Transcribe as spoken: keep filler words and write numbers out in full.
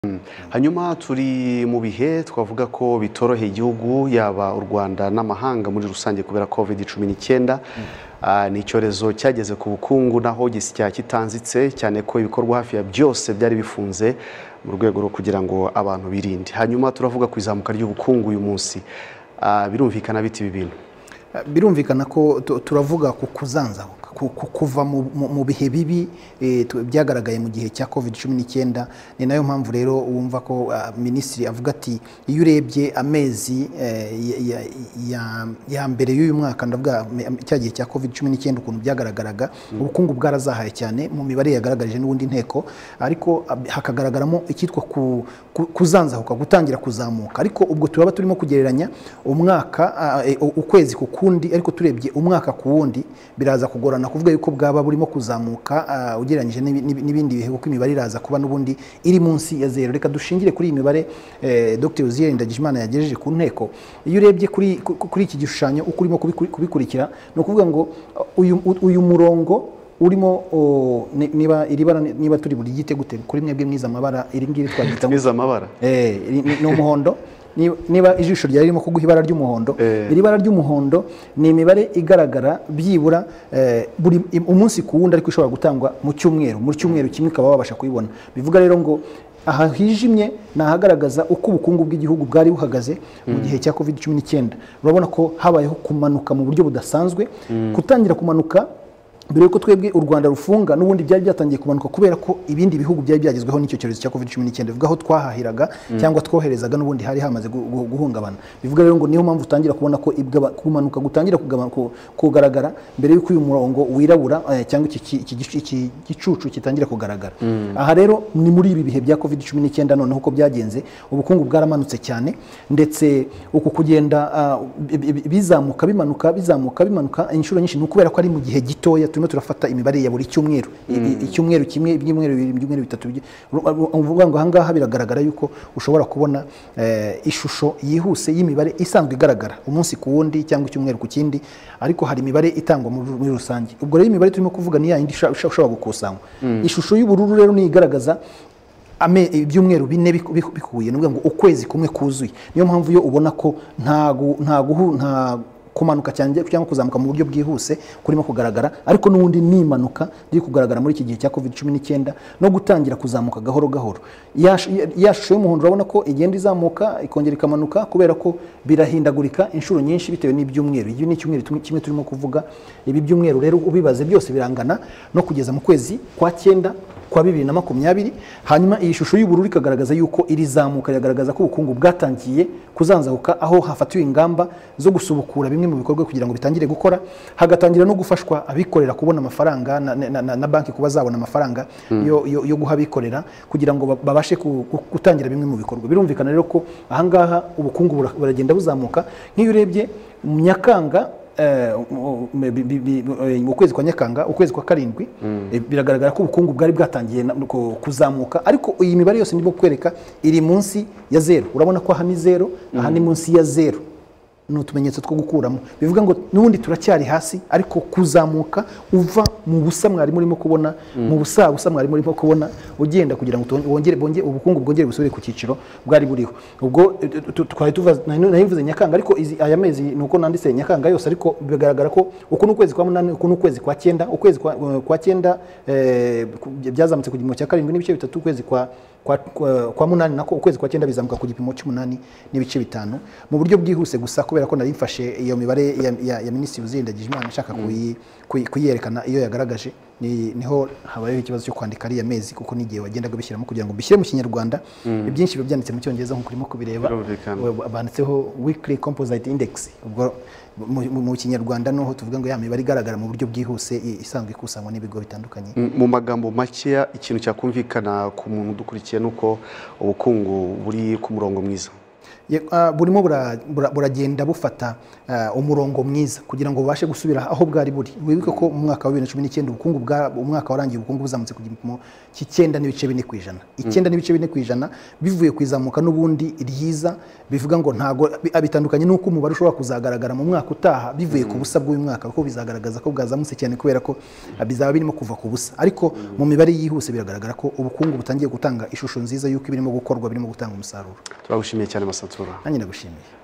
Hanyuma turi mu bihe twavuga ko bitoroheye igihugu yaba u Rwanda n'amahanga muri rusange kubera covid cumi n'icyenda. Ni icyorezo cyageze ku bukungu naho gisya kitanzitse cyane ko ibikorwa hafi ya byose byari bifunze mu rwego rwo kugira ngo abantu birinde. Hanyuma turavuga ku izamuka ry'ubukungu uyu munsi. Birumvikana biti ibi bintu. Birumvikana ko turavuga ku kuzanzaho kuva mu bihe bibi byagaragaye mu gihe cya covid cumi n'icyenda. Ni nayo mpamvu rero wumva ko minisitiri avuga ati iyo urebye amezi ya mbere y'uyu mwaka ndavuga cya gihe cya covid cumi n'icyenda ukuntu byagaragaraga ubukungu bwarazahaye cyane mu mibare yagaragarije n'ubundi nteko, ariko hakagaragaramo icyitwa kuzanzahuka gutangira kuzamuka. Ariko ubwo turaba turimo kugereranya umwaka ukwezi ku kundi, ariko turebye umwaka ku wundi biraza kugorana kuvuga yuko bwaba burimo kuzamuka ugereranyije n'ibindi bihe kuko imibare iraza kuba n'ubundi iri munsi ya zero. Reka dushingire kuri iyi mibare Dr Uzziel Ndagijimana yagejeje ku nteko. Iyo urebye kuri kuri iki gishushanyo uko urimo kubikurikira no kuvuga ngo uyu uyu murongo urimo niba iribara niba turi buri gite gute kuri mwebwe mwiza amabara iri ngiri twagita mwiza amabara eh ni umuhondo. Niba ijisho ryari ririmo kuguha ibara ry'umuhondo, iri bara ry'umuhondo ni imibare igaragara byibura buri umunsi ku wundi ariko ishobora gutangwa mu cyumweru mu cyumweru kimwe ukaba wabasha kuyibona. Bivuga rero ngo aha hijimye nahagaragaza uko ubukungu bw'igihugu bwari buhagaze mu gihe cya covid cumi n'icyenda. Urabona ko habayeho kumanuka mu buryo budasanzwe, kutangira kumanuka mbere yuko twebwe u Rwanda rufunga n'ubundi byari byatangiye kumanuka kubera ko ibindi bihugu byari byagezweho n'icyo cyorezo cya covid cumi n'icyenda. Bivuga aho twahahiraga cyangwa twoherezaga n'ubundi hari hamaze guhungabana. Bivuga rero ngo niyo mpamvu utangira kubona ko kumanuka gutangira kugaragara mbere yuko uyu murongo wirabura cyangwa iki gicucu kitangira kugaragara. Aha rero ni muri ibi bihe bya covid cumi n'icyenda noneho uko byagenze ubukungu bwaramanutse cyane, ndetse uku kugenda bizamuka bimanuka bizamuka bimanuka inshuro nyinshi n'ukubera ko ari mu gihe gitoya. Turafata imibare ya buri cyumweru, icyumweru kimwe, ibyumweru bibiri, ibyumweru bitatu. Uvuga ngo ahangaha biragaragara yuko ushobora kubona ishusho yihuse y'imibare isanzwe igaragara umunsi ku wundi cyangwa icyumweru ku kindi, ariko hari imibare itangwa muri rusange. Ubwo rero imibare turimo kuvuga ni ya yindi ushobora gukusanywa. Ishusho y'ubururu rero ni igaragaza ame ibyumweru bine bikuye, n'ubwo ngo ukwezi kumwe kuzuye. Niyo mpamvu yo ubona ko nta nta kumanuka cyane cyangwa kuzamuka mu buryo bwihuse kurimo kugaragara, ariko n'ubundi nimanuka riri kugaragara muri iki gihe cya covid cumi n'icyenda no gutangira kuzamuka gahoro gahoro. Yashusho y'umuhondo urabona ko igenda izamuka ikongera ikamanuka kubera ko birahindagurika inshuro nyinshi bitewe n'ibyumweru. Iyo ni icyumweru kimwe turimo kuvuga. Ibi byumweru rero ubibaze byose birangana no kugeza mu kwezi kwa cyenda kwa bibiri na makumyabiri. Hanyuma iyi shusho y'ubururu ikagaragaza yuko iri zamuka yagaragaza ko ubukungu bwatangiye kuzanzahuka, aho hafatiwe ingamba zo gusubukura bimwe mu bikorwa kugira ngo bitangire gukora, hagatangira no gufashwa abikorera kubona amafaranga na, na, na, na banki kuba zabona amafaranga hmm. yo, yo, yo guha abikorera kugira ngo babashe gutangira bimwe mu bikorwa. Birumvikana rero ko ahangaha ubukungu buragenda buzamuka. Nk'iyo urebye mu Nyakanga mu kwezi kwa Nyakanga ukwezi kwa karindwi biragaragara ko ubukungu bwari bwatangiye kuzamuka, ariko iyi mibare yose ndimo kwereka iri munsi ya zero. Urabona ko aha ni zero, aha ni munsi ya zero. N'utumenyetso two gukuramo. Bivuga ngo n'ubundi turacyari hasi, ariko kuzamuka uva mu busa mwari murimo kubona mu busa busa mwari murimo kubona ugenda kugira ngo wongere bonge ubukungu bwongere busubire ku cyiciro bwari buriho. Ubwo twari tuva nayivuze Nyakanga, ariko aya mezi nuko nanditse Nyakanga yose, ariko bigaragara ko uko n'ukwezi kwa munani uko n'ukwezi kwa cyenda ukwezi kwa cyenda byazamutse ku gipimo cya karindwi n'ibice bitatu, ukwezi kwa kwa kwa munani nako ukwezi kwa cyenda bizamuka ku gipimo cy'umunani n'ibice bitanu mu buryo bwihuse gusa, kubera ko nari mfashe iyo mibare ya, ya, ya minisitiri Uzziel Ndagijimana nshaka kuyerekana. Iyo yagaragaje ni niho habayeho ikibazo cyo kwandika ari ya mezi, kuko nigiye wagendaga bishyiramo kugira ngo bishyire mu Kinyarwanda. Ibyinshi byo byanditse mu Cyongereza nko kurimo kubireba, banditseho weekly composite index. Ubwo mu Kinyarwanda noho tuvuga ngo ya mibare igaragara mu buryo bwihuse isanzwe ikusanywa n'ibigo bitandukanye. Mu magambo make ikintu cyakumvikana ku muntu dukurikiye nuko ubukungu buri ku murongo mwiza. burimo buragenda bufata umurongo mwiza kugira ngo bubashe gusubira aho bwari buri. Wibuke ko mu mwaka wa bibiri na cumi n'icyenda ubukungu bwa umwaka warangiye ubukungu buzamutse ku gipimo cy'icyenda n'ibice bine ku ijana icyenda n'ibice bine ku ijana bivuye ku izamuka n'ubundi ryiza, bivuga ngo ntago bitandukanye n'uko umubare ushobora kuzagaragara mu mwaka utaha bivuye ku busa bw'uyu mwaka, kuko bizagaragaza ko bwazamutse cyane kubera ko bizaba birimo kuva ku busa. Ariko mu mibare yihuse biragaragara ko ubukungu butangiye gutanga ishusho nziza y'uko ibirimo gukorwa birimo gutanga umusaruro. Turagushimiye cyane Masatura. Nanjye ndagushimiye.